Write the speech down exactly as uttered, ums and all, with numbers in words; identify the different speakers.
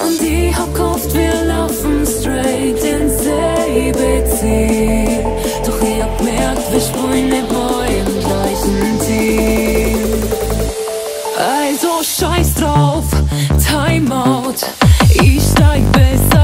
Speaker 1: Und ich hab gehofft, wir laufen straight ins selbe Ziel. Doch ich hab gemerkt, wir sprühen nicht mehr im gleichen Team. Also scheiß drauf, Timeout, ich steig besser